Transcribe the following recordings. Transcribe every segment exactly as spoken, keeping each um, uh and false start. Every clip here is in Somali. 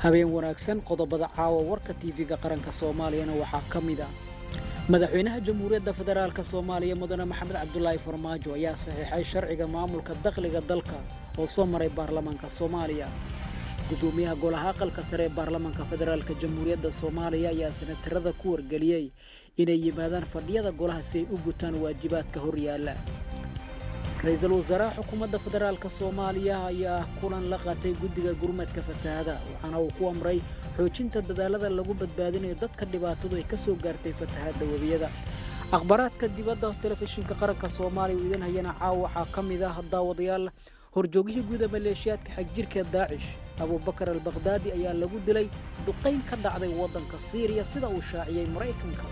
habeen wanaagsan qodobada caawa warka T V-ga qaranka Soomaaliyana waxa kamid ah madaxweynaha Jamhuuriyadda Federaalka Soomaaliya Mudane Maxamed Cabdullaahi Farmaajo ayaa saxiixay sharciga maamulka dakhliga dalka oo soo maray baarlamaanka Soomaaliya gudoomiyaha golaha aqalka sare ee baarlamaanka Federaalka Jamhuuriyadda Soomaaliya ayaa senatarada ku wargeliyay inay yimaadaan fadhiyada golaha si ay u gutaan waajibaadka horyaala رئيس الوزراء حكومة فدرالك الصومالية ayaa kulan la qaatay guddiga gurmadka fatahaada waxaana uu ku amray xoojinta dadaalada lagu badbaadinayo dadka dhibaatadu ay ka soo gaartay fatahaada wabiyada akhbaraadka dibadda telefishinka qaranka Soomaaliya uu idin hayana caawa waxa kamid ah daawadayaal horjoogihii guud ee maleeshiyaadka xagjirka Daesh Abu Bakr al-Baghdadi ayaa lagu dilay duqeyn ka dhacday wadanka Syria sida uu shaaciyay Mareykanka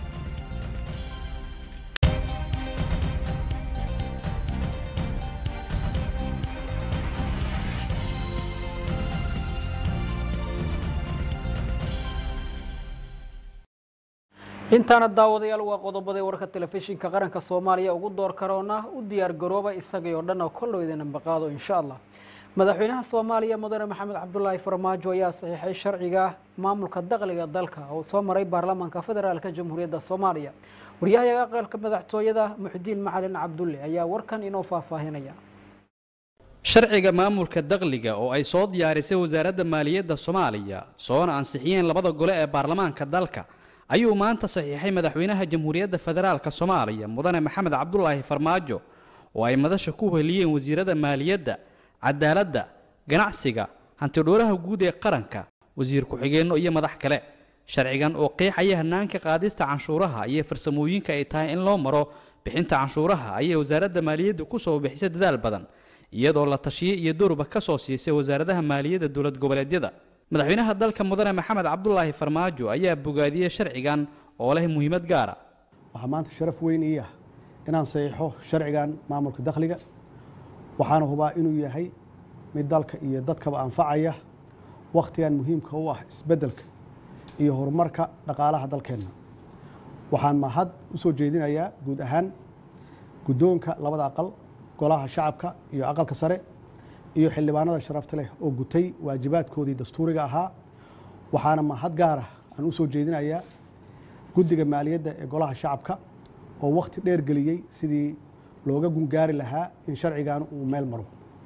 intaana daawadayaal waa qodobada warka telefishinka qaranka Soomaaliya ugu door karoona u diyaar garooba isaga oo dhan oo kolloydana baqaado insha Allah madaxweynaha Soomaaliya Mudane Maxamed Cabdullaahi Farmaajo ayaa saxiixay sharciga maamulka dakhliga dalka oo soo maray baarlamaanka Federaalka Jamhuuriyadda Soomaaliya wariyaha aqalka madaxtooyada Muxdiin Macalin Cabdulle ayaa warkan inoo faahfaahinaya sharciga maamulka dakhliga oo ay soo diyaarisay wasaaradda maaliyadda Soomaaliya soona ansixiyeen labada gole ee baarlamaanka dalka ayuu maanta saxiixay madaxweynaha Jamhuuriyadda Federaalka Soomaaliya Mudane Maxamed Cabdullaahi Farmaajo oo ay madasha ku heliyeen wasiirada maaliyadda cadaaladda ganacsiga hanti dhowraha guud ee qaranka wasiir ku xigeenno iyo madax kale sharcigan oo qeexaya hanaanka qaadista canshuuraha iyo farsamooyinka ay tahay in loo maro bixinta canshuuraha ayay wasaaradda maaliyadda ku soo bixisay dadaal badan iyadoo la tashiye iyo doorba ka soo siisay wasaaradaha maaliyadda dawlad goboleedyada madaxweynaha dalka Mudane Maxamed Cabdullaahi Farmaajo ayaa bogaadiyay sharcigan oo leh muhiimad gaar ah waxa maanta sharaf weyn ah inaan saxiixo sharcigan maamulka dakhliga waxaana hubaa inuu yahay mid dalka iyo dadkaba anfacaya waqtigan muhiimka u ah isbedelka iyo horumarka dhaqaalaha dalkeena waxaan mahad u soo jeedinayaa guud ahaan gudoonka labada aqal golaha shacabka iyo aqalka sare iyo xildhibaanada sharafta leh oo gutay waajibaadkoodii dastuuriga ahaa waxaana mahad gaar ah aan u soo jeedinayaa guddiga maaliyadda ee golaha shacabka oo waqti dheer geliyay sidii looga gungaari lahaa in sharcigan uu meel maro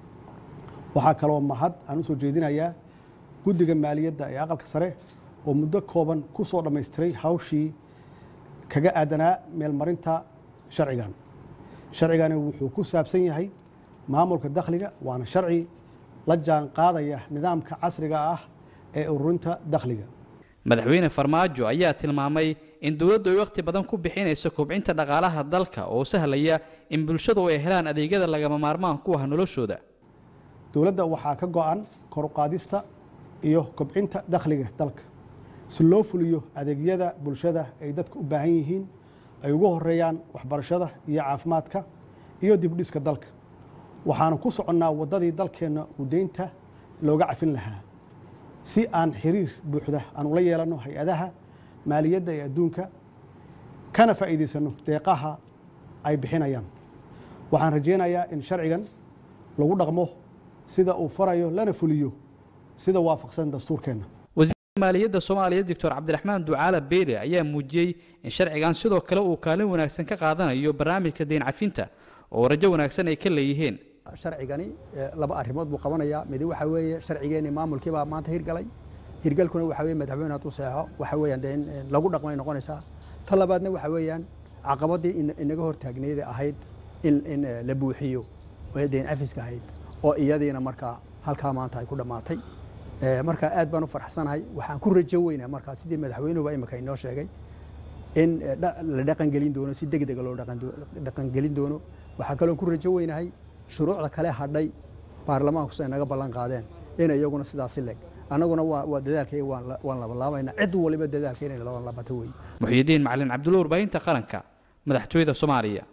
waxaa kaloo mahad aan u soo jeedinayaa guddiga maaliyadda ee aqalka sare oo muddo kooban ku soo dhammaystiray hawshii kaga aadanaa meel marinta sharcigan sharcigani wuxuu ku saabsan yahay maamulka dakhliga waana sharci la jaan qaadaya nidaamka casriga ah ee ururinta dakhliga madaxweyne Farmaajo ayaa tilmaamay in dawladdu ay waqti badan ku bixinayso kobcinta dhaqaalaha dalka oo sahlaya in bulshadu ay helaan adeegyada lagama maarmaan ku ah noloshooda dawladda waxaa ka go'an kor u qaadista iyo kobcinta dakhliga dalka si loo fuliyo adeegyada bulshada ay dadku u baahan yihiin ay ugu horeeyaan waxbarashada iyo caafimaadka iyo dib u dhiska dalka waxaan ku soconnaa wadadii dalkeena u deynta looga cafin lahaa si aan xiriir buuxda aan ula yeelano hay'adaha maaliyadda ee adduunka kana faa'iideysano deeqaha ay bixinayaan waxaan rajeynayaa in sharcigan lagu dhaqmo sida uu farayo lana fuliyo sida waafaqsan dastuurkeena wasiirka maaliyadda Soomaaliya Doctor Cabdiraxmaan Ducaale Beede ayaa muujiyay in sharcigan sidoo kale uu kaalin wanaagsan ka qaadanayo barnaamijka deyn cafinta oo rajo wanaagsan ay ka leeyihiin sharcigani laba arrimood buu qabanayaa mid waxa weeye sharcigeeni maamulkiiba maanta hirgalay hirgalkuna waxa weeye madaxweynaha uu saxo waxa weeyaan in lagu dhaqmay noqonaysa talabaadna waxa weeyaan caqabadii inaga hortaagneed ahayd in in la buuxiyo oo deyn afiska ahayd oo iyadiina marka halka maanta ay ku dhamaatay marka aad baan u faraxsanahay waxaan ku rajo weynaa marka sidii madaxweynuhu ay imaka inoo sheegay in la dhaqan gelin doono si degdeg loo dhaqan dhaqan gelin doono waxa kale oo ku rajo weynahay shuruucda kale hadhay baarlamaanku ay naga ballan qaadeen in iyaguna sidaas leeg anaguna waa dadaalkay waan waan laba laabayna cid waliba dadaalkay in laba labato way Muxyidiin Macalin Cabdulle warbaahinta qaranka madaxtooyada Soomaaliya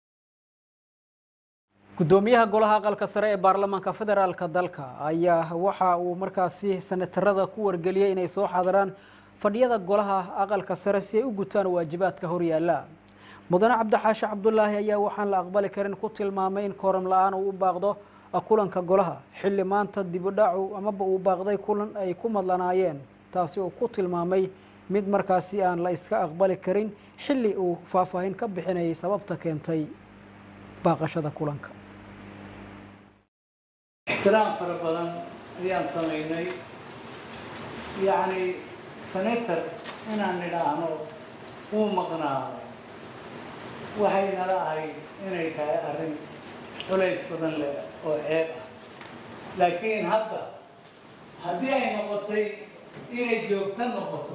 gudoomiyaha golaha aqalka sare ee baarlamaanka Federaalka dalka ayaa waxa uu markaasi senatarada ku wargeliyay inay soo xaadiraan fadhiyada golaha aqalka sare si ay u gutaan waajibaadka horyaala mudane Cabdi Xaashi Cabdullaahi ayaa waxaan la aqbali karin ku tilmaamay in kooram la'aan uu u baaqdo kulanka golaha xilli maanta dib u dhacu amaba uu baaqday kulan ay ku madlanaayeen taasi oo ku tilmaamay mid markaasi aan la iska aqbali karin xilli uu faahfaahin ka bixinayay sababta keentay baaqashada kulanka. احترام fara badan ayaan sameynay yani senator inaan nidhaahno uu maqnaado waxay nala ahayd inay tahay arrin culays badan leh oo ceeb ah laakiin hadda haddii ay noqotay inay joogto noqoto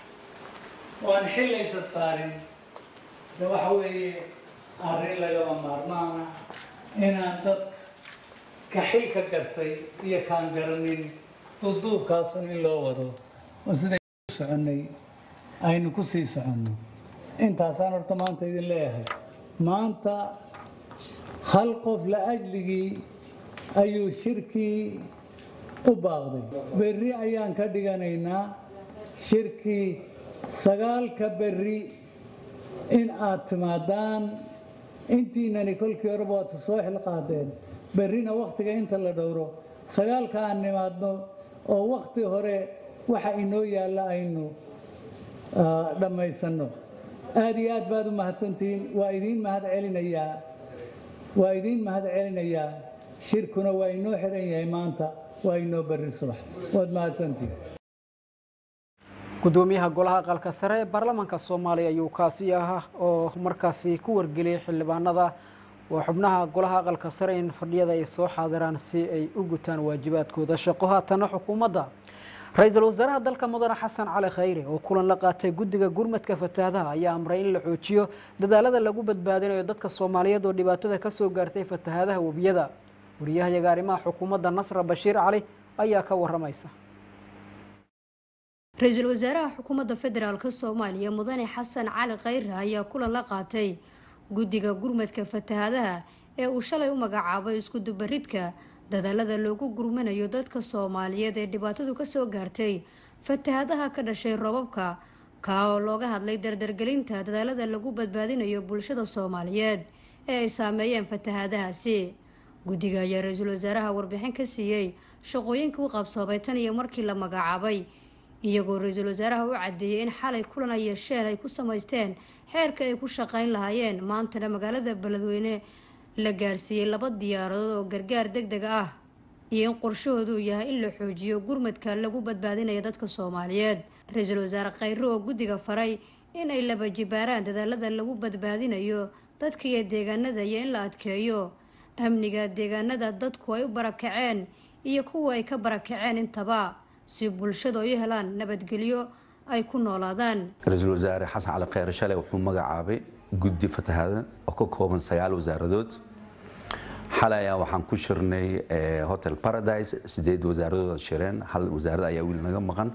oo aan xillaysa saarin de waxa weeye arrin lagama maarmaana inaan dadka kaxil ka gartay iyo kaan garanin duduubkaasun in loo wado oo siday u soconnay aynu ku sii soconno intaasaan horta maanta idin leeyahay maanta hal qof la ajligii ayuu shirkii u baaqday berri ayaan ka dhiganaynaa shirkii sagaalka berri in aad timaadaan intiinani kolkii horeba waad soo xilqaadeen berrina wakhtiga inta la dhowro sagaalka aan nimaadno oo wakhti hore waxa inoo yaalla aynu dhammaysanno aad iyo aad baad u mahadsantihiin waa idiin mahad celinayaa waa idiin mahad celinayaa shirkuna waa inoo xiran yahay maanta waa inoo berri subax waad mahadsantihiin gudoomiyaha golaha aqalka sare ee baarlamaanka Soomaaliya ayuu kaasi ahaa oo markaasi ku wargeliyay xildhibaanada oo xubnaha golaha aqalka sare in fadhiyada ay soo xaadiraan si ay u gutaan waajibaadkooda shaqo haatana xukuumadda ra'iisul wasaaraha dalka mudane xasan cali khayre oo kulan la qaatay guddiga gurmadka fatahaadaha ayaa amray in la xoojiyo dadaalada lagu badbaadinayo dadka Soomaaliyeed oo dhibaatada ka soo gaartay fatahaadaha wabiyada wariyaha arrimaha xukuumadda Nasra Bashiir Cali ayaa ka waramaysa ra'iisul wasaaraha xukuumadda federaalka Soomaaliya mudane xasan cali khayre ayaa kulan la qaatay guddiga gurmadka fatahaadaha ee uu shalay u magacaabay isku dubaridka dadaalada loogu gurmanayo dadka Soomaaliyeed ee dhibaatadu ka soo gaartay fatahaadaha ka dhashay roobabka ka oo looga hadlay dardargelinta dadaalada lagu badbaadinayo bulshada Soomaaliyeed ee ay saameeyeen fatahaadahaasi guddiga ayaa ra'iisul wasaaraha warbixin ka siiyay shaqooyinka uu qabsoomay tan iyo markii la magacaabay iyagoo ra'iisul wasaaraha u cadeeyay in xalay kulan ay yeesheen ay ku sameysteen xeerka ay ku shaqayn lahaayeen maantana magaalada Beledweyne la gaarsiiyay laba diyaaradood oo gargaar degdeg ah iyo in qorshahoodu yahay in la xoojiyo gurmadka lagu badbaadinayo dadka Soomaaliyeed ra'iisul wasaare Khayre oo guddiga faray in ay laba jibaaraan dadaalada lagu badbaadinayo dadka iyo deegaanada iyo in la adkeeyo amniga deegaanada dadku ay u barakaceen iyo kuwa ay ka barakaceen intaba si bulshadu ay helaan nabadgelyo ay ku noolaadaan ra'iisul wasaare xasan cali khayre shalay wuxuu magacaabay guddi fatahaada oo ka kooban sagaal wasaaradood xalay waxaan ku shirnay hotel paradise sideed wasaaradood shireen hal wasaarad ayaa wiil naga maqan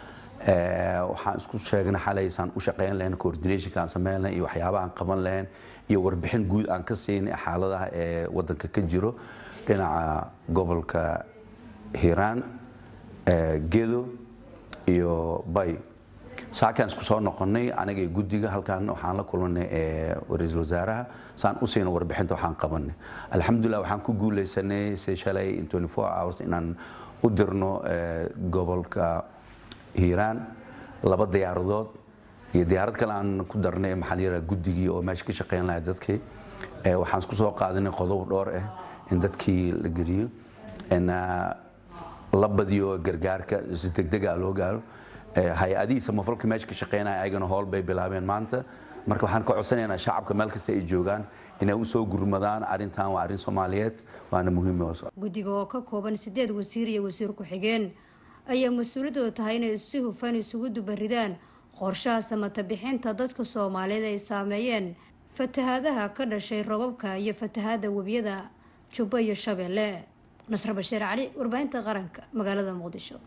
waxaan isku sheegnay xalay san u shaqeyn lahayn coordination ka sameeyna iyo waxyaabaha aan qaban lahayn iyo warbixin guud aan ka siinay xaaladaha ee wadanka ka jiro dhinaca gobolka Hiiraan gedo iyo bay saakan isku soo noqonay aniga iyo guddiga halkaan waxaan la kulmanay ee ra'iisul wasaaraha saan u siinay warbixinta waxaan qabanay alxamdulillah waxaan ku guuleysanay si shalay in twenty-four hours inaan u dirno gobolka Hiiraan laba diyaaradood iyo diyaarad kale aan ku darnay maxalliga guddigii oo meesha ka shaqeyn lahaa dadkii waxaan isku soo qaadanay qodob dhowr ah in dadkii la geliyo in la badiyo gargaarka si degdeg ah loo gaaro hay-adihi samafalka meesha ka shaqeynaya ayagana howl bay bilaabeen maanta marka waxaan ka codsanaynaa shacabka meel kasta ay joogaan inay u soo gurmadaan arrintan waa arrin Soomaaliyeed waana muhiim ah guddiga oo ka kooban sideed wasiir iyo wasiir ku xigeen ayaa mas'uuliyadooda tahay inay si hufan isugu dubaridaan qorshaha samata bixinta dadka Soomaaliyeed ay saameeyeen fatahaadaha ka dhashay roobabka iyo fatahaada wabiyada Jubba iyo Shabeelle Nasra Bashiir Cali warbaahinta qaranka magaalada Muqdisho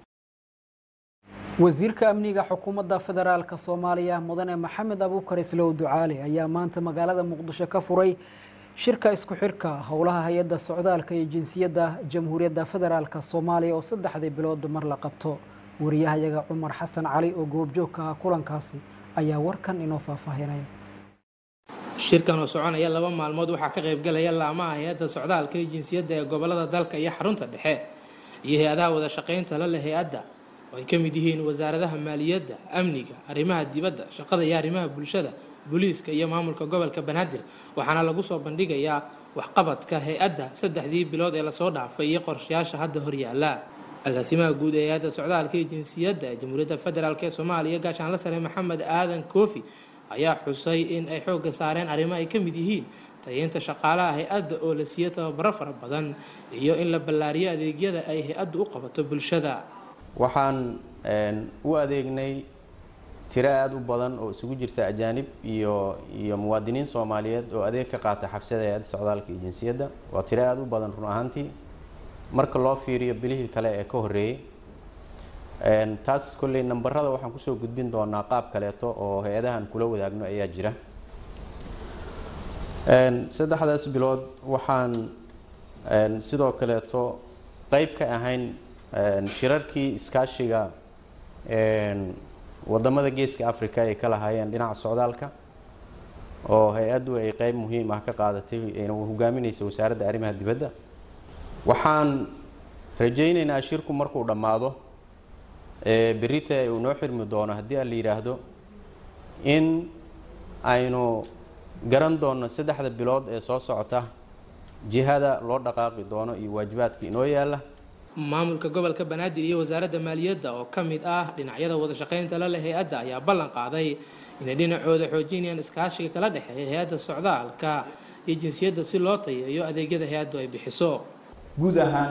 wasiirka amniga xukuumadda federaalka Soomaaliya mudane Maxamed Abuukar Islow Ducaale ayaa maanta magaalada Muqdisho ka furay shirka isku xirka howlaha hay'adda socdaalka iyo jinsiyadda Jamhuuriyadda Federaalka Soomaaliya oo saddexdii bilood mar la qabto wariyahayaga Cumar Xasan Cali oo goobjoog ka ah kulankaasi ayaa warkan inoo faahfaahinaya shirkan oo soconaya laba maalmood waxaa ka qayb galaya laamaha hay-adda socdaalka iyo jinsiyadda ee gobolada dalka iyo xarunta dhexe iyo hay-adaha wada shaqaynta la leh hay-adda oo ay ka mid yihiin wasaaradaha maaliyadda, amniga, arrimaha dibadda, shaqada iyo arrimaha bulshada, booliiska iyo maamulka gobolka Banaadir. waxaana lagu soo bandhigayaa waxqabadka hay-adda saddexdii bilood ee lasoo dhaafay iyo qorshayaasha hadda horyaala. agaasimaha guud ee hay-adda socdaalka iyo jinsiyadda ee Jamhuuriyadda Federaalk ee Soomaaliya gaashaanle sare Maxamed Aadan Koofi ayaa xusay in ay xoogga saareen arrimo ay ka mid yihiin tayeynta shaqaalaha hay-adda oo la siiyo tababaro fara badan iyo in la ballaariyo adeegyada ay hay-addu u qabato bulshada. waxaan u adeegnay tiro aad u badan oo isugu jirta ajaanib iyo iyo muwaadiniin Soomaaliyeed oo adeeg ka qaata xabsiyada hay-adda socdaalka iyo jinsiyadda. waa tiro aad u badan run ahaantii marka loo fiiriyo bilihii kale ee ka horeeyay. taas kulley nambarada waxaan kusoo gudbin doonaa qaab kaleeto oo hay-adahan kula wadaagno ayaa jira. saddexdaas bilood waxaan sidoo kaleeto qayb ka ahayn shirarkii iskaashiga wadamada geeska Afrika ay ka lahaayeen dhinaca socdaalka oo hay-addu ay qayb muhiim ah ka qaadatay ee uu hogaaminayay wasaaradda arrimaha dibadda. waxaan rajaynaynaa shirku markuu dhamaado ee berita uu noo xirmi doono haddii aan la yiraahdo in aynu garan doono saddexda bilood ee soo socota jihada loo dhaqaaqi doono iyo waajibaadka inoo yaala. maamulka gobolka Banaadir iyo wasaaradda maaliyadda oo ka mid ah dhinacyada wada shaqaynta la leh hay-adda ayaa ballan qaaday inay dhinacooda xoojinayaan iskaashiga kala dhexeeya hay-adda socdaalka iyo jinsiyadda si loo tayeeyo adeegyada hay-addu ay bixiso. guud ahaan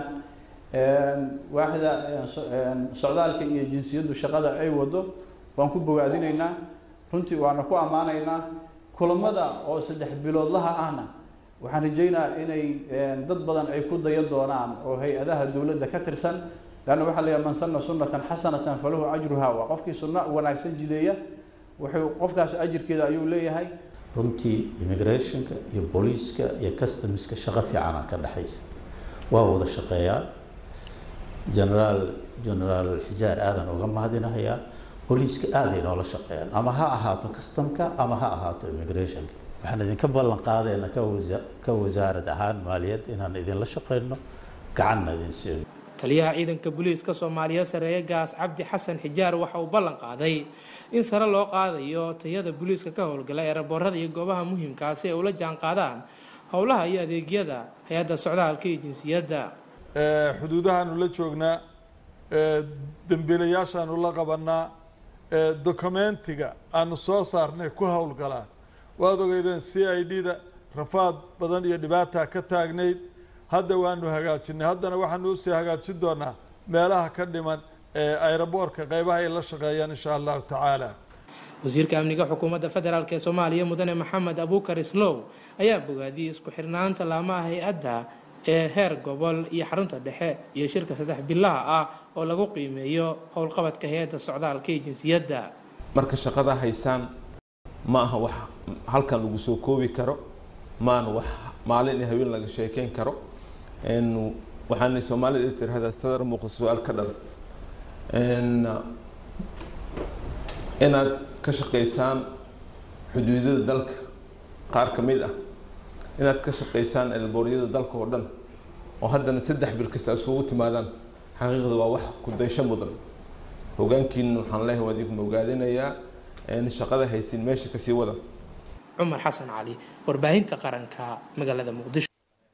waaxda socdaalka iyo jinsiyaddu shaqada ay wado waan ku bogaadinaynaa runtii waana ku ammaanaynaa. kulamada oo saddex biloodlaha ahna waxaan rajaynayaa inay dad badan ay ku dayo doonaan oo hay-adaha dawladda ka tirsan laana waxa la yaman sanna sunnatan hasanatan falahu ajruha wa qofkii sunna wanaagsan jideeya wuxuu qofkaas ajirkeeda ayuu leeyahay. runtii immigrationka iyo booliiska iyo customska shaqo fiican ka dhaxaysa waa wada shaqeeyaan. generaal generaal xijaar aadan uga mahadinayaa booliiska aad ay noola shaqeeyaan ama ha ahaato customka ama ha ahaato immigrationka. waxaan idinka ballan qaadaynaa ka wasaarad ahaan maaliyad inaan idinla shaqeyno gacanna idin siiyo. taliyaha ciidanka booliiska Soomaaliyeed sareeya gaas Cabdi Xasan Xijaar waxa uu ballan qaaday in sare loo qaadayo tayada booliiska ka howlgala ee raboorada iyo goobaha muhiimka ah si ay ula jaan qaadaan howlaha iyo adeegyada hay-adda socdaalka iyo jinsiyadda. ee xuduudahaanu la joognaa, ee dambiilayaashaanu la qabanaa, ee dokumentiga aanu soo saarnay ku howlgalaa. waad ogeydeen C I D-da rafaad badan iyo dhibaata ka taagnayd. hadda waanu hagaajinay, haddana waxaanu usii hagaajin doonaa meelaha ka dhiman ee aeroboortka qaybaha ay la shaqeeyaan insha allahu tacaala. wasiirka amniga xukuumadda federaalk ee Soomaaliya mudane Maxamed Abuukar Islow ayaa bogaadiyay isku xirnaanta laamaha hay-adda ee heer gobol iyo xarunta dhexe iyo shirka saddex bilaha ah oo lagu qiimeeyo howlqabadka hay-adda socdaalka iyo jinsiyadda. marka shaqada haysaan ma aha wax halkan lagu soo koobi karo, ma aha wax maalin iyo habeen laga sheekeyn karo. in waxaan Soomaalida tirahdaa sadar muuqdo su'aal ka dhal in inaad ka shaqeysaan xuduudada dalka qaar ka mid ah, inaad ka shaqeysaan elbooryada dalka oo dhan oo haddana saddex bil kasta isugu timaadaan xaqiiqda waa wax ku daysho mudan. hoggaankiina waxaan leeyahay waa idinku ogaadinayaa in shaqada haysin meesha ka sii wada. Cumar Xasan Cali, warbaahinta qaranka, magaalada Muqdisho.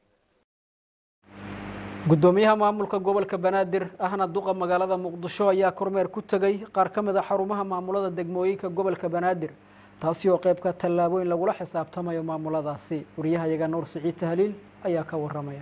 gudoomiyaha maamulka gobolka Banaadir ahna duqa magaalada Muqdisho ayaa kormeer ku tagay qaar ka mid ah xarumaha maamulada degmooyinka gobolka Banaadir taasi oo qayb ka tallaabooyin lagula xisaabtamayo maamuladaasi. wariyahayaga Nuur Siciid Tahliil ayaa ka waramaya.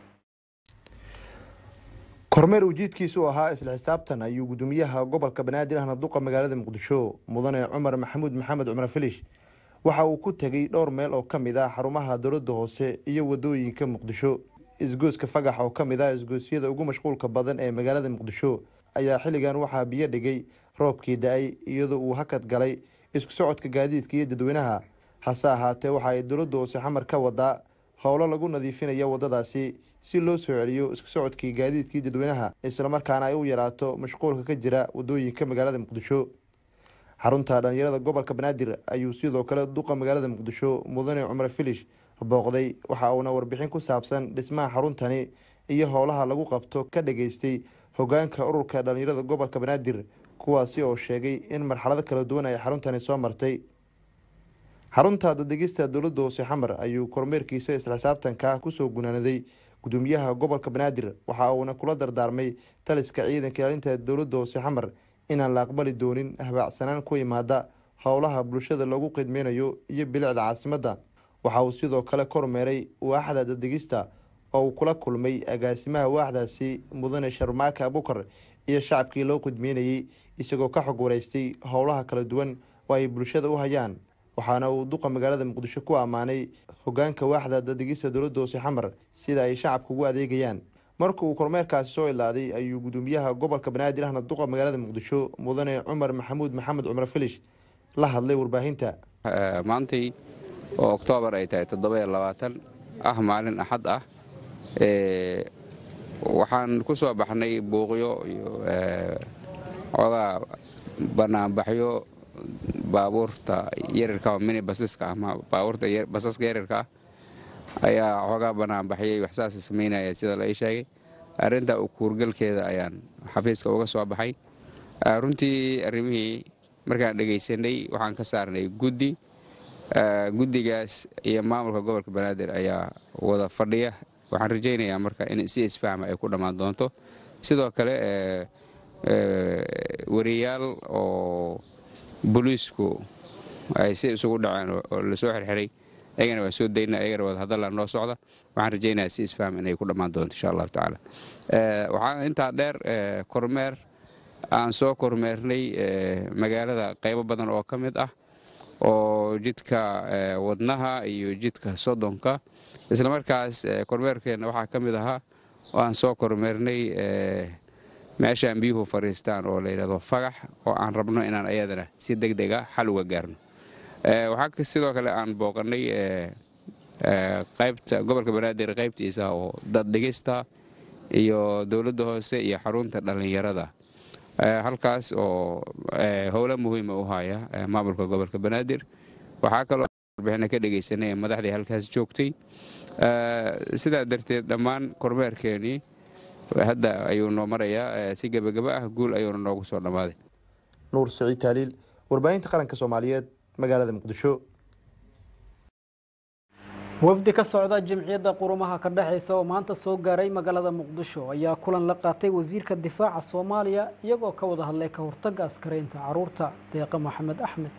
kormeer ujeedkiisu ahaa isla xisaabtan ayuu gudoomiyaha gobolka Banaadir ahna duqa magaalada Muqdisho mudane Cumar Maxamuud Maxamed Cumar Filish waxa uu ku tagay dhowr meel oo ka mid ah xarumaha dawladda hoose iyo wadooyinka Muqdisho. isgooska Fagax oo ka mid ah isgoosyada ugu mashquulka badan ee magaalada Muqdisho ayaa xilligan waxaa biyo dhigay roobkii da'ay iyadoo uu hakad galay isku socodka gaadiidka iyo dadweynaha. hase ahaatee waxa ay dawladda hoose xamar ka wadaa howlo lagu nadiifinayo wadadaasi si loo soo celiyo isku socodkii gaadiidka iyo dadweynaha isla markaana ay u yaraato mashquulka ka jira wadooyinka magaalada Muqdisho. xarunta dhalinyarada gobolka banaadir ayuu sidoo kale duqa magaalada muqdisho mudane cumar filish booqday waxa uuna warbixin ku saabsan dhismaha xaruntani iyo howlaha lagu qabto ka dhageystay hogaanka ururka dhalinyarada gobolka banaadir kuwaasi oo sheegay in marxalado kala duwan ay xaruntani soo martay. xarunta dadegista dowladda hoose xamar ayuu kormeerkiisa isla xisaabtanka kusoo gunaanaday gudoomiyaha gobolka banaadir waxa uuna kula dardaarmay taliska ciidanka ilaalinta dowladda hoose xamar inaan la aqbali doonin habaacsanaan ku imaada howlaha bulshada loogu qidmeynayo iyo bilicda caasimadda. waxa uu sidoo kale kormeeray waaxda dadegista oo uu kula kulmay agaasimaha waaxdaasi mudane sharmaaka abukar iyo shacabkii loo qidmeynayay isagoo ka xog wareystay howlaha kala duwan oo ay bulshada u hayaan. waxaana uu duqa magaalada muqdisho ku ammaanay hogaanka waaxda dadegista dowladda hoose xamar sida ay shacabka ugu adeegayaan. marka uu kormeerkaasi soo ilaaday ayuu gudoomiyaha gobolka banaadir ahna duqa magaalada muqdisho mudane cumar maxamuud maxamed cumar filish la hadlay warbaahinta. maantay oo oktoobar ay tahay toddoba iyo labaatan ah maalin axad ah waxaan ku soo baxnay buuqyo iyo xoogaa banaanbaxyo baabuurta yarirka mini basaska ama baabuurta basaska yarirka ah ayaa xoogaa banaanbaxyay waxsaas sameynaya sida la ii sheegay. arrinta u kuurgalkeeda ayaan xafiiska uga soo baxay. runtii arrimihii markaan dhegaysanay waxaan ka saarnay guddi guddigaas iyo maamulka gobolka banaadir ayaa wada fadhiya. waxaan rajaynayaa marka in si isfahma ay ku dhammaan doonto. sidoo kale wariyaal oo booliisku ay si isugu dhaceen oo la soo xirxiray ayagana waa soo daynaa ayagana wada hadalla noo socda. waxaan rajaynayaa si isfaham inay ku dhammaan doonto insha allahu tacaala. waxaan intaa dheer kormeer aan soo kormeernay magaalada qaybo badan oo ka mid ah oo jidka wadnaha iyo jidka sodonka. isla markaas kormeerkeena waxaa ka mid ahaa oo aan soo kormeernay meeshaan biyuhu fariistaan oo la yidhahdo fagax oo aan rabno inaan ayadana si degdeg ah xal uga gaarno. waxaa sidoo kale aan booqanay qaybta gobolka banaadir qaybtiisa oo dad dhigista iyo dowladda hoose iyo xarunta dhalinyarada halkaas oo howlo muhiima u haya maamulka gobolka banaadir. waxaa kaloo warbixino ka dhegaysanay madaxdii halkaas joogtay. sidaa darteed dhammaan kormeerkeenii hadda ayuu noo marayaa si gebagaba ah guul ayuuna noogu soo dhammaaday. nuur saciid taaliil warbaahinta qaranka soomaaliyeed magaalada muqdisho. wafdi ka socda jamciyadda qurumaha ka dhexeysa oo maanta soo gaaray magaalada muqdisho ayaa kulan la qaatay wasiirka difaaca soomaaliya iyagoo ka wada hadlay ka hortagga askareynta caruurta. deeqa maxamed axmed.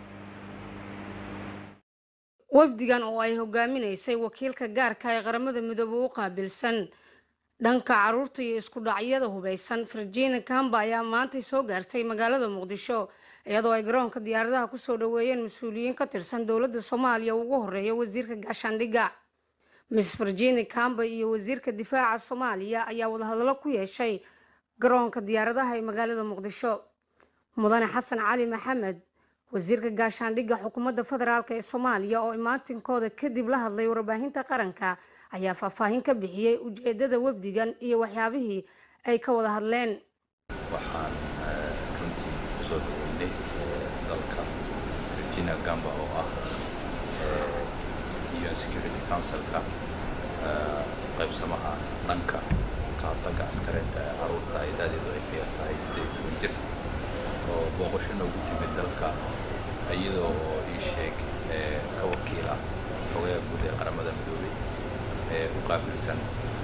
wafdigan oo ay hogaaminaysay wakiilka gaarka ee qaramada midoobay u qaabilsan dhanka caruurta iyo isku dhacyada hubeysan Virginia Kamba ayaa maanta soo gaartay magaalada muqdisho iyadoo ay garoonka diyaaradaha ku soo dhaweeyeen mas'uuliyiin ka tirsan dowladda Soomaaliya ugu horeeya wasiirka gaashaandhigga. Miss Virginia Kamba iyo wasiirka difaaca Soomaaliya ayaa wada hadallo ku yeeshay garoonka diyaaradaha ee magaalada muqdisho. mudane xasan cali maxamed wasiirka gaashaandhigga xukuumadda federaalka ee Soomaaliya oo imaantinkooda kadib la hadlay warbaahinta qaranka ayaa faahfaahin ka bixiyay ujeedada wafdigan iyo waxyaabihii ay ka wada hadleen. waxaan runtii kusoo dhaweynay dalka Virginia Kamba oo ah U N Security Council-ka qaybsamaha dhanka ka hortagga askareynta ee caruurta ay da'doodu ay ka yartahay sideed iyo toban jir oo booqasho noogu timid dalka iyadoo oo ii sheeg ka wakiila xogaha guud ee qaramada midoobay ee u qaabilsan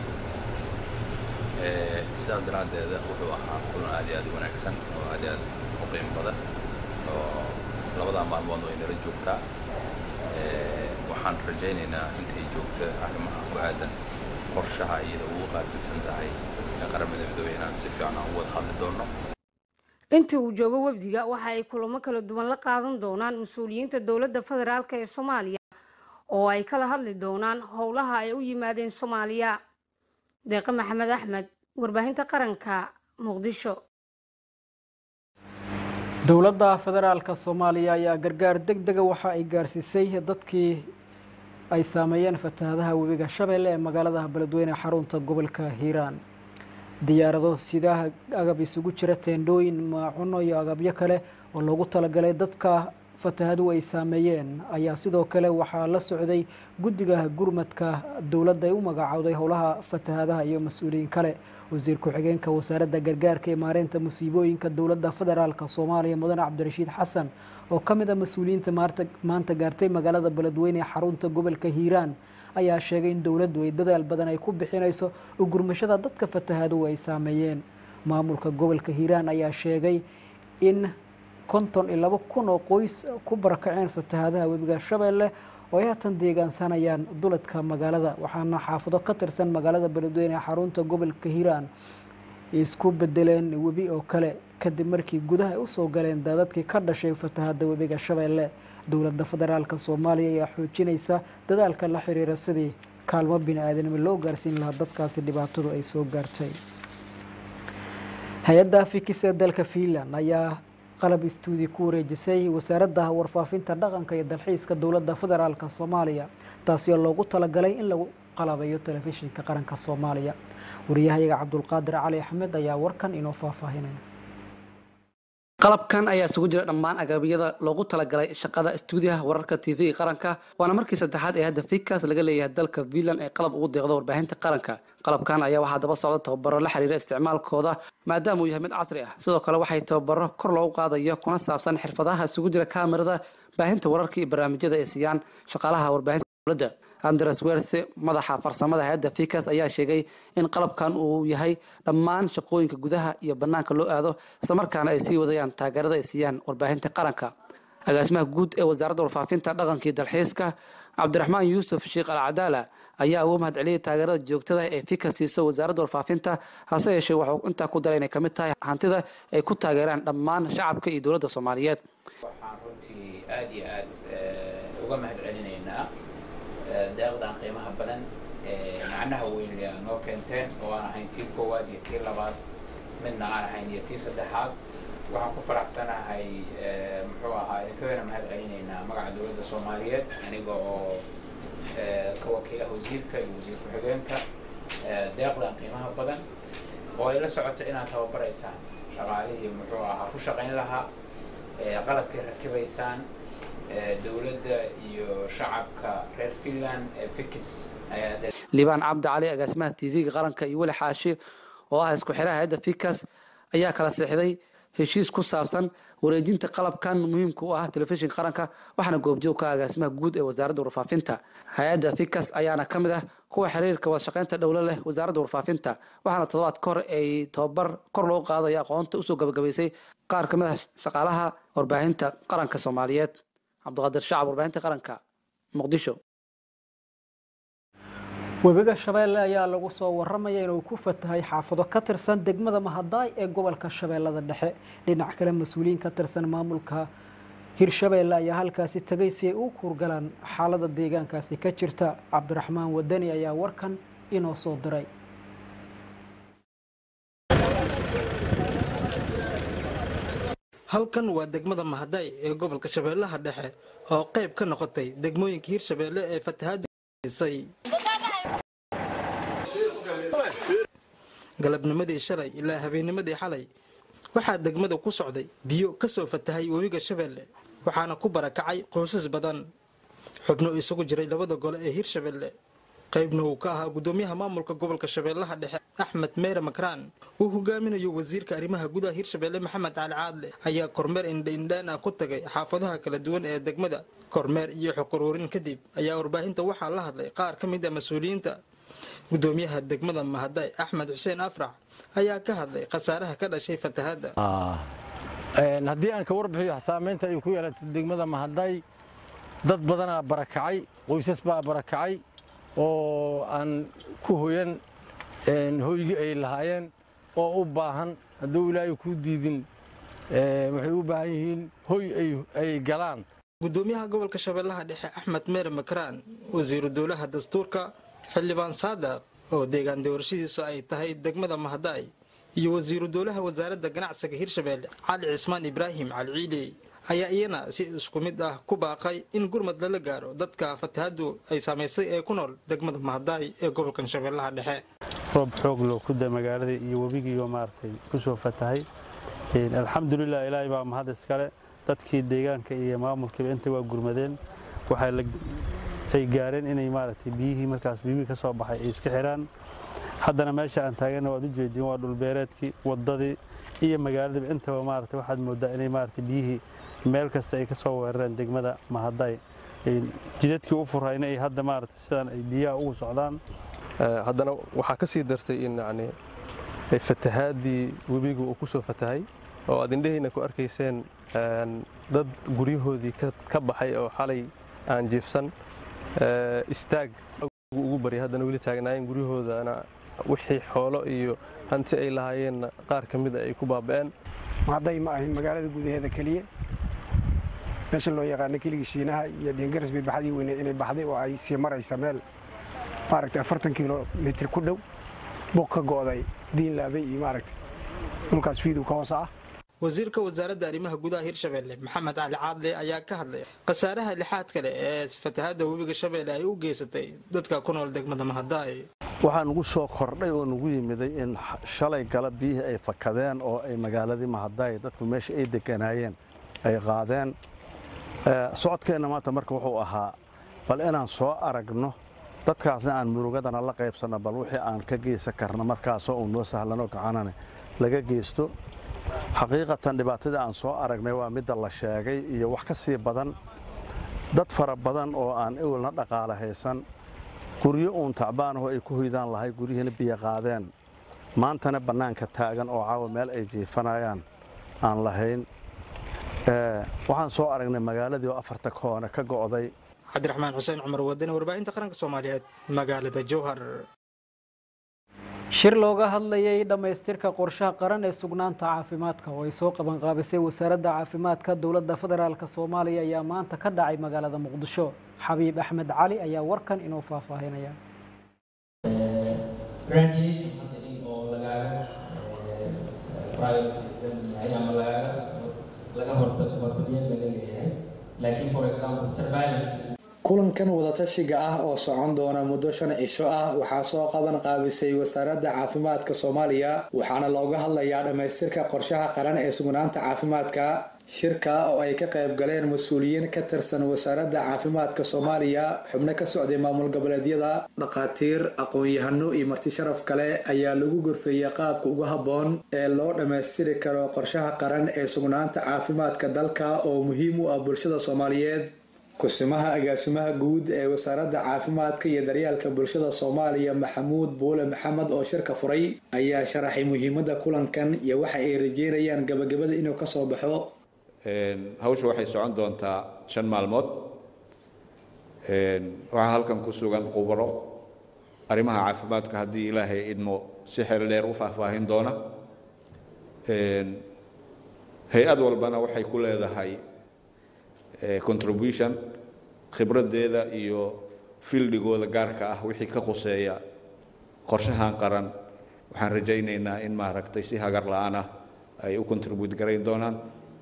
sidaas daraaddeeda wuxuu ahaa kulan aad iyo aad u wanaagsan oo aad iyo aad u qiimo badan oo labadaa maalmood oo inala joogtaa. waxaan rajaynaynaa intay joogto arrimaha ku aadan qorshaha iyada ugu qaabilsan tahay qaramada midoobay inaan si fiican ugu wada hadli doono. intii uu joogo wafdiga waxa ay kulamo kala duwan la qaadan doonaan mas'uuliyiinta dowladda federaalka ee Soomaaliya oo ay kala hadli doonaan howlaha ay u yimaadeen Soomaaliya. deeqa maxamed axmed warbaahinta qaranka muqdisho. dowladda federaalka Soomaaliya ayaa gargaar degdeg ah waxa ay gaarsiisay dadkii ay saameeyeen fatahaadaha webiga Shabeelle ee magaalada Beledweyne xarunta gobolka Hiiraan. diyaarado sida agab isugu jira teendhooyin maacuno iyo agabyo kale oo loogu talagalay dadka fatahadu ay saameeyeen ayaa sidoo kale waxaa la socday guddiga gurmadka dowladda ay u magacowday howlaha fatahadaha iyo mas-uuliyiin kale wasiir ku-xigeenka wasaaradda gargaarka ee maareynta musiibooyinka dowladda federaalka Soomaaliya mudane Cabdirashiid Xasan oo ka mid ah mas-uuliyiinta maanta gaartay magaalada Beledweyne ee xarunta gobolka Hiiraan ayaa sheegay in dowladdu ay dadaal badan ay ku bixinayso u gurmashada dadka fatahadu ay saameeyeen maamulka gobolka Hiiraan ayaa sheegay in konton iyo laba kun oo qoys ku barakaceen fatahadaha webiga Shabeelle oo ay haatan deegaansanayaan duladka magaalada waxaana xaafado ka tirsan magaalada Beledweyne ee xarunta gobolka Hiiraan isku bedeleen webi oo kale kadib markii gudaha u soo galeen daadadkii ka dhashay fatahada webiga Shabeelle dowladda federaalka Soomaaliya ayaa xoojinaysa dadaalka la xiriira sidii kaalmo bini'aadanimo loo gaarsiin lahaa dadkaasi dhibaatadu ay soo gaartay hay'adda fikis ee dalka Finland ayaa qalab istuudi ku wareejisay wasaaradda warfaafinta dhaqanka iyo dalxiiska dowladda federaalka Soomaaliya taasi oo loogu talagalay in lagu qalabeeyo telefishinka qaranka Soomaaliya wariyahayaga Cabdulqaadir Cali Axmed ayaa warkan inoo faahfaahinaya qalabkan ayaa isugu jira dhammaan agabyada loogu talagalay shaqada istuudiyaha wararka T V qaranka waana markii saddexaad ee hadda Fikas laga leeyahay dalka Finland ee qalab ugu deeqdo warbaahinta qaranka qalabkan ayaa waxaa daba socda tababaro la xiriira isticmaalkooda maadaama uu yahay mid casri ah sidoo kale waxay tababaro kor loogu qaadayo kuna saabsan xirfadaha isugu jira kaamirada baahinta wararka iyo barnaamijyada ee siiyaan shaqaalaha warbaahinta dowladda Andres Werse madaxa farsamada hay'adda Fikas ayaa sheegay in qalabkan uu yahay dhammaan shaqooyinka gudaha iyo banaanka loo aado isla markaana ay sii wadayaan taageerada ay siiyaan warbaahinta qaranka agaasimaha guud ee wasaaradda warfaafinta dhaqanka iyo dalxiiska Cabdiraxmaan Yuusuf Sheekh Al-Cadaala ayaa ugu mahadceliyay taageerada joogtada ee Fikas siiso wasaaradda warfaafinta hase yeeshee wuxuu intaa ku daray inay ka mid tahay hantida ay ku taageeraan dhammaan shacabka iyo dowladda Soomaaliyeed waxaan runtii aad iyo aad uga mahadcelinaynaa deeqdan qiimaha badan ee macnaha weyn ee noo keenteen oo aan ahayn tii koowaad iyo tii labaad midna aan ahayn iyo tii saddexaad waxaan ku faraxsanahay muxuu ahaa idinka weena mahadcelinaynaa magaca dowladda Soomaaliyeed aniga oo ka wakiila wasiirka iyo wasiir ku-xigeenka deeqdan qiimaha badan oo ay la socoto inaad tababaraysaan shaqaalihii muxuu ahaa ku shaqayn lahaa qalabkii rakibaysaan dowladda iyo shacabka reer Finland ee Fikis ayaa Liban Cabdi Cali agaasimaha T V-ga qaranka iyo wali xaashi oo ah isku xiraha hay'adda Fikas ayaa kala saxiixday heshiis ku saabsan wareejinta qalabkan muhiimka u ah telefishinka qaranka waxaana goobjoog ka agaasimaha guud ee wasaaradda warfaafinta hay'adda Fikas ayaana ka mid ah kuwa xiriirka wada shaqaynta dowladda leh wasaaradda warfaafinta waxaana toddobaad ka hor ay tababar kor loo qaadayo aqoonta u soo gabagabaysay qaar ka mid ah shaqaalaha warbaahinta qaranka Soomaaliyeed Cabdulqaadir Shacab warbaahinta qaranka Muqdisho webiga Shabeelle ayaa lagu soo waramaya inuu ku fatahay xaafado ka tirsan degmada Mahadaay ee gobolka Shabeellada Dhexe dhinaca kale mas'uuliyiin ka tirsan maamulka Hirshabeelle ayaa halkaasi tagay si ay u kurgalaan xaaladda deegaankaasi ka jirta Cabdiraxmaan Wadani ayaa warkan inoo soo diray halkan waa degmada Mahadaay ee gobolka Shabeellaha Dhexe oo qayb ka noqotay degmooyinka Hirshabeelle ee fatahaadda galabnimadii shalay ilaa habeennimadii xalay waxaa degmada ku socday biyo ka soo fatahay webiga Shabeelle waxaana ku barakacay qoysas badan xubno isugu jiray labada gole ee Hirshabeelle qaybna uu ka ahaa gudoomiyaha maamulka gobolka Shabeellaha Dhexe Axmed Meere Makraan uu hogaaminayo wasiirka arrimaha gudaha Hirshabeelle Maxamed Cali Caadle ayaa kormeer indhaindhaan ah ku tagay xaafadaha kala duwan ee degmada kormeer iyo xog ururin kadib ayaa warbaahinta waxaa la hadlay qaar ka mid ah mas'uuliyiinta gudoomiyaha degmada Mahadaay Axmed Xuseen Afrax ayaa ka hadlay khasaaraha ka dhashay fatahaadda een hadii aan ka warbixiyo saameynta ay ku yeelatay degmada Mahadaay dad badan barakacay qoysas baa barakacay oo aan ku hoyan een hooyigi ay lahaayeen oo u baahan haduu Ilaahay ku diidin ee waxay u baahan yihiin hooy ay ay galaan gudoomiyaha gobolka Shabeellaha Dhexe Axmed Meere Makraan wasiir dowladda dastuurka xildhibaan Saadaq oo deegaan doorashadiisu ay tahay degmada Mahadaay iyo wasiir dowladda wasaaradda ganacsiga Hirshabeelle Cali Cismaan Ibraahim Cali Ciili ayaa iyana si isku mid ah ku baaqay in gurmad la gaaro dadka fatahaaddu ay saameysay ee ku nool degmada Mahadaay ee gobolka Shabeellaha Dhexe roob xoog loo ku da magaalada iyo webigiiba maaragtay ku soo fatahay alxamdulilah ilaahay baa mahad iskale dadkii deegaanka iyo maamulkiiba inta waa gurmadeen waxay la ay gaareen inay maaragtay biyihii markaas biyihii ka soo baxay ay iska xiraan haddana meesha aan taagana waad u jeedin waa dhul beereedkii wadadii iyo magaaladaba intaba maaragtay waxaad moodaa inay maaragtay biyihii meel kasta ay ka soo weerareen degmada Mahaday jidadkii u furayna ay hadda maaragtay sidaan ay biyaha ugu socdaan haddana waxaa ka sii dartay in yacni fatahaadii webigu uu ku soo fatahay oo aad indhahayna ku arkayseen dad guryahoodii ka baxay oo xalay aan jiifsan istaag ugu bari haddana weli taagnaayeen guryahoodana wixii xoolo iyo hanti ay lahaayeen qaar ka mid ah ay ku baaba'een Mahaday ma ahin magaalada gudaheeda kaliya meesha loo yaqaan kaliya Shiinaha iyo Dhingaras bay baxday weyn inay baxday oo ay si maraysa meel maaragtay afartan kiiloomitir ku dhow bokka gooday diin laabay iyo maaragtay dhulkaas fiidu ka hoos ah wasiirka wasaaradda arrimaha gudaha Hirshabelle Maxamed Ali Caadle ayaa ka hadlay qasaaraha lixaad kale ee fatahaadda webiga Shabeelle ay u geysatay dadka ku nool degmada Mahaday waxaan ugu soo kordhay oo ugu yimiday in shalay galab biyihii ay fakadeen oo ay magaaladii Mahaday dadku meesha ay deganaayeen ay qaadeen socodkeena maanta marka wuxuu ahaa bal inaan soo aragno dadkaasna aan murugadana la qaybsano bal wixii aan ka geysan karno markaas oo noo sahlano gacanana laga geysto xaqiiqatan dhibaatada aan soo aragnay waa mid la sheegay iyo wax ka sii badan dad fara badan oo aan ewlna dhaqaale haysan guryo uun tacbaan oo ay ku hoydaan lahay guriyihina biyo qaadeen maantana banaanka taagan oo caawa meel ay jiifanayaan aan lahayn ee waxaan soo aragnay magaaladii oo afarta koona ka go'day Cabdiraxmaan Xuseen Cumar wadani warbaahinta qaranka Soomaaliyeed magaalada Jowhar shir looga hadlayay dhamaystirka qorshaha qaran ee sugnaanta caafimaadka oo ay soo qaban qaabisay wasaaradda caafimaadka dowladda federaalka Soomaaliya ayaa maanta ka dhacay magaalada Muqdisho Xabiib Axmed Cali ayaa warkan inoo faahfaahinaya kulankan wadatashiga ah oo socon doona muddo shan cisho ah waxaa soo qaban qaabisay wasaaradda caafimaadka Soomaaliya waxaana looga hadlayaa dhamaystirka qorshaha qaran ee sugnaanta caafimaadka shirka oo ay ka qayb galeen mas'uuliyiin ka tirsan wasaaradda caafimaadka Soomaaliya xubno ka socday maamul goboleedyada dhaqaatiir aqoon-yahano iyo marti sharaf kale ayaa lagu gorfeeyay qaabka ugu habboon ee loo dhamaystiri karo qorshaha qaran ee sugnaanta caafimaadka dalka oo muhiim u ah bulshada Soomaaliyeed kusimaha agaasimaha guud ee wasaaradda caafimaadka iyo daryeelka bulshada Soomaaliya Maxamuud Buule Maxamed oo shirka furay ayaa sharaxay muhiimadda kulankan iyo waxa ay rajeynayaan gabagabada inuu ka soo baxo een hawsha waxay socon doontaa shan maalmood een waxa halkan ku sugan khubaro arrimaha caafimaadka hadii Ilaahay idmo si xeel dheer u faahfaahin doona een hay'ad walbana waxay ku leedahay contribution khibradeeda iyo fieldigooda gaarka ah wixii ka qoseeya qorshahan qaran waxaan rajaynaynaa in maaragtay si hagar la'aan ah ay u contribute gareyn doonaan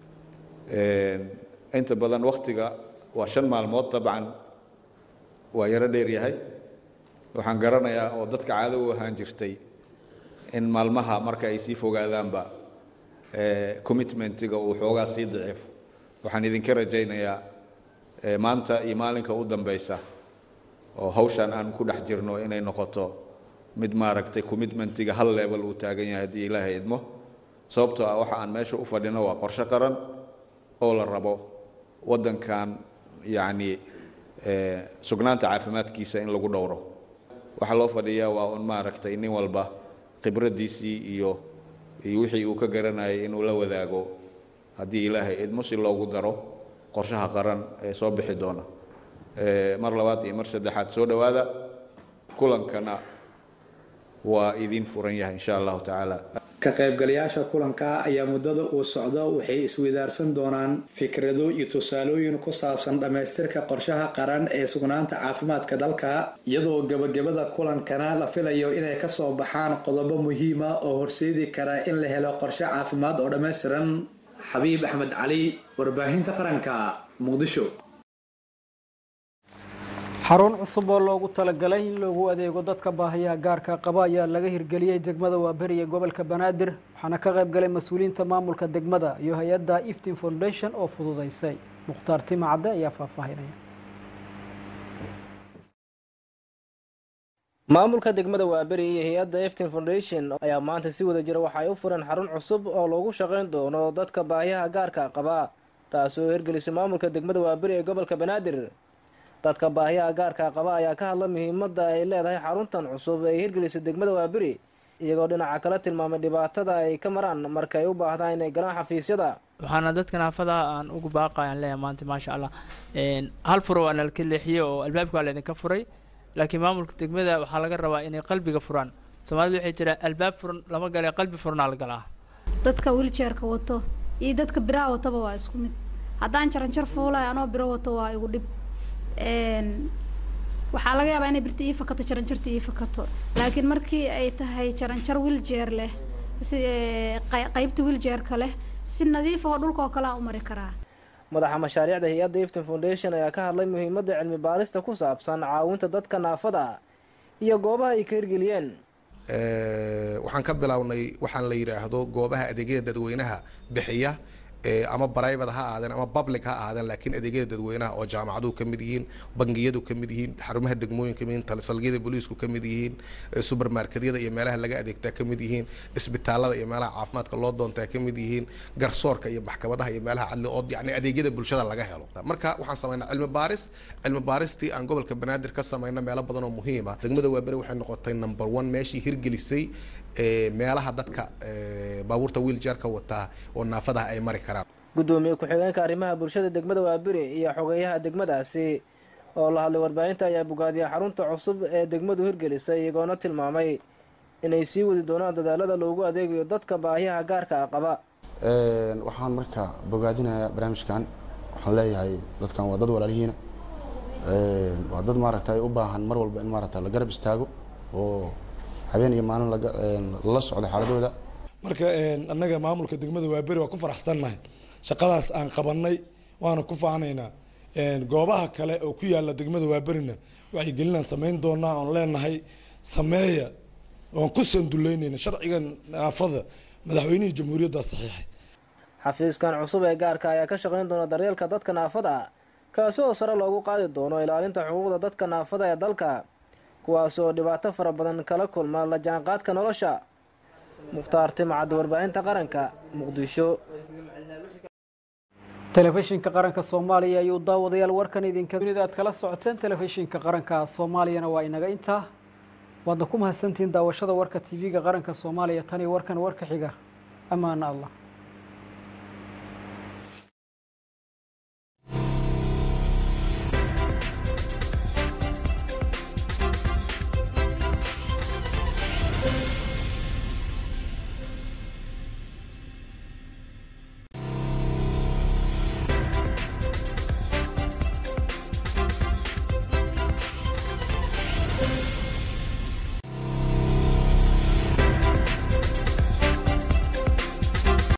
ee inta badan waqtiga waa shan maalmood dabcan waa yara dheer yahay waxaan garanayaa oo dadka caado u ahaan jirtay in maalmaha marka ay sii fogaadaanba ee commitmentiga uu xoogaa sii daciif waxaan idinka rajaynayaa maanta iyo maalinka u dambaysa oo hawshan aan ku dhex jirno inay noqoto mid maaragtay commitmentiga hal level uu taagan yahay hadii Ilaahay idmo sababtoo ah waxa aan meesha u fadhino waa qorshe qaran oo la rabo wadankan yaani ee sugnaanta caafimaadkiisa in lagu dhowro waxa loo fadhiyaa waa un maaragtay nin walba khibradiisii iyo iyo wixii uu ka garanayay inuu la wadaago hadii Ilaahay idmo si loogu daro qorshaha qaran ee soo bixi doona ee mar labaad iyo mar saddexaad soo dhawaada kulankana waa idin furan yahay insha Allah ta'ala ka qaybgalayaasha kulanka ayaa muddada uu socdo waxay isweydaarsan doonaan fikrado iyo tusaalooyin ku saabsan dhamaystirka qorshaha qaran ee sugnaanta caafimaadka dalka iyadoo gabagabada kulankana la filayo inay ka soo baxaan qodobo muhiim ah oo horseedi kara in la helo qorshe caafimaad oo dhameystiran Xabiib Axmed Cali warbaahinta qaranka Muqdisho xarun cusub oo loogu talagalay in loogu adeego dadka baahiyaha gaarka qaba ayaa laga hirgeliyey degmada Waaberi ee gobolka Banaadir waxaana ka qayb galay mas'uuliyiinta maamulka degmada iyo hay'adda Iftin Foundation oo fududeysay Mukhtaar Timacade ayaa faahfaahinaya. maamulka degmada Waaberi iyo hay'adda Iftin Foundation ayaa maanta si wada jira waxa ay u fureen xarun cusub oo loogu shaqeyn doono dadka baahiyaha gaarka qaba taasoo hirgelisay maamulka degmada Waaberi ee gobolka Banaadir. dadka baahiyaha gaarka qaba ayaa ka hadla muhiimadda ay leedahay xaruntan cusub ee hirgelisay degmada Waaberi iyagoo dhinaca kala tilmaamay dhibaatada ay ka maraan marka ay u baahdaan inay galaan xafiisyada. waxaana dadka naafada aan ugu baaqayaan leeyahay maanta maasha Allah een hal furo waa nalka leexiyo oo albaabka waa idinka furay laakiin maamulka degmada waxaa laga rabaa inay qalbiga furaan. Soomaalidu waxay jiraan albaab furan lama galay qalbi furan la galaa. dadka wheelchair-ka wato iyo dadka biraha wataba waa isku mid. haddaan jaranjar fuulay anoo biro wato waa igu dhib. een waxaa laga yaabaa inay birta ii fakato jaranjarta ii fakato laakiin markii ay tahay jaranjar wheelchair leh si qaybta wheelchair-ka leh si nadiif ah oo dhulka oo kala u mari karaa. madaxa mashaariicda hay'adda Iftin Foundation ayaa ka hadlay muhiimadda cilmi baarista ku saabsan caawinta dadka naafada iyo goobaha ay ka hirgeliyeen. ee waxaan ka bilownay waxaan la yiraahdo goobaha adeegyada dadweynaha bixiya ee ama private ha ahaadeen ama public ha ahaadeen laakiin adeegyada dadweynaha oo jaamacaduhu ka mid yihiin bangiyadu ka mid yihiin xarumaha degmooyinka ka mid yihiin talsalgiyada booliisku ka mid yihiin supermarketyada iyo meelaha laga adeegtaa ka mid yihiin isbitaalada iyo meelaha caafimaadka loo doontaa ka mid yihiin garsoorka iyo maxkamadaha iyo meelaha cadli oo yacni adeegyada bulshada laga helo. marka waxaan sameynaa cilmi baaris cilmi baaristii aan gobolka Banaadir ka sameynaa meelo badan oo muhiim ah. degmada Waaberi waxay noqotay number one meeshii hirgelisay ee meelaha dadka baabuurta wheelchair-ka wata oo naafada ay mari karaan. gudoomiye ku-xigeenka arrimaha bulshada degmada Waaberi iyo xogeyaha degmadaasi oo la hadlay warbaahinta ayaa bogaadiyay xarunta cusub ee degmadu hirgelisay iyagoona tilmaamay inay sii wadi doonaan dadaalada loogu adeegayo dadka baahiyaha gaarka qaba. een waxaan marka bogaadinayaa barnaamijkan waxaan leeyahay dadkan waa dad walaalihiina een waa dad maaragtay u baahan mar walba in maaragtay la garab istaago oo habeen iyo maalin laga la socdo xaaladooda. marka een annaga maamulka degmada Waaberi waa ku faraxsanahay shaqadaas aan qabanay waana ku faanaynaa een goobaha kale oo ku yaala degmada Waaberina waxay gelinaan sameyn doonaa oo leenahay sameeya oo ku sanduleynayna sharciga naafada madaxweynaha jamhuuriyadda saxiixay. xafiiskan cusub ee gaarka ayaa ka shaqeyn doona daryeelka dadka naafada kaasi oo sare loogu qaadi doono ilaalinta xuquuqda dadka naafada ee dalka kuwaas oo dhibaato fara badan kala kulma la jaanqaadka nolosha. Mukhtaar Timacade warbaahinta qaranka Muqdisho. telefishinka qaranka Soomaaliya ayuu daawadayaal warkan idinka dunida aad kala socoteen telefishinka qaranka Soomaaliyana waa inaga intaa waad ku mahadsantiin daawashada warka T V-ga qaranka Soomaaliya tani warkan warka xiga amaana Allah.